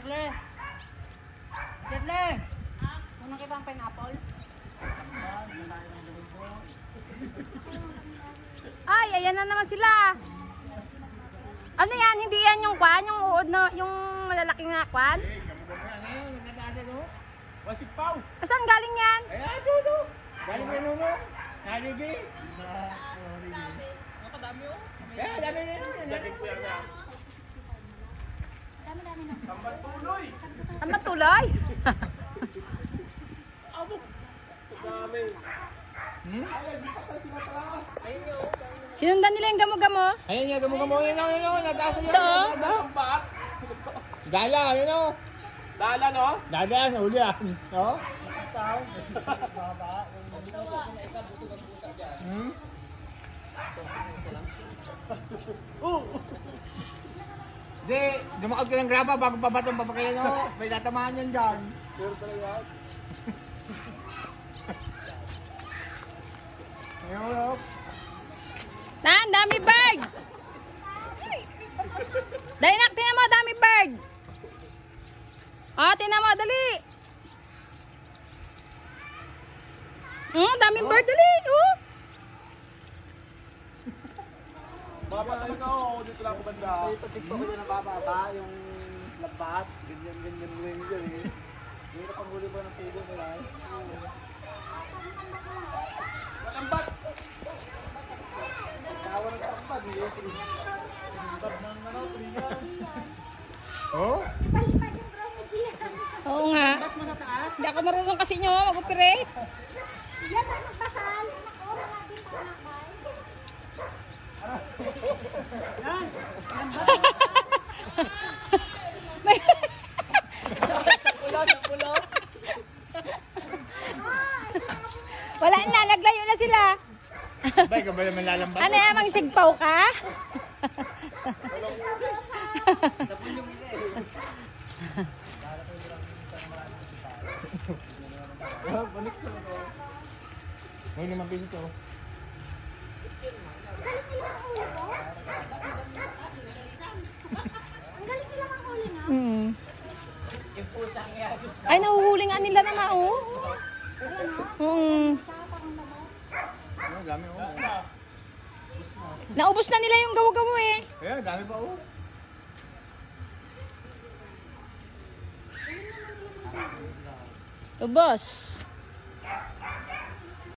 Shirley! Shirley! Muna kita ang pineapple? Ay, ayan na naman sila. Ano yan? Hindi yan yung kwan? Yung uod na, yung malalaking na kwan? Wasipaw! Saan galing yan? Ayan, dodo! Galing mo yun, no? Naligi! Nakadami, oh! Kaya, dami na yun! Dami ko yan na! Dami-dami na. Sambat tuloy! Ang matuloy? Dami! Sinundan nila yung gamo-gamo? Ayun nga, gamo-gamo yun, yun, nag-asa yun! Ito, Dala, yun, no? Dala, no? Dala, nahuli ah! No? Hmm? Hindi, dumakot ka ng graba bago pabatong papakayan nyo. May tatamaan yan dyan. Pero talaga. Ayun, Tan, dami bird! Dali nak, tingnan mo, dami bird! Oh, tingnan mo, dali! Daming bird, dali! Oh! Bababa ka ako, dito lang ako banda. Ipatikpa ko na bababa, yung labat. Ganyan eh. Hindi na panghuli pa ng pugo nila eh. Matambat! Tawa ng tambat eh. Tambat ng ano, tuligan. Oh? Oo nga. Hindi ako marunong kasi nyo mag-operate. Yan ang magpasal. Ako, mga din panakay. Wala na, naglayo na sila. Bay, ka ba naman lalambat? Ano yan, magsigpaw ka? Balik ko. May 5 piso to. Ang galing nila ang huli na. Ay, nahuhuli nga nila naman, oh. Ano, dami oh. Naubos na nila yung gawa-gawa eh. Kaya, dami pa oh. Ubos.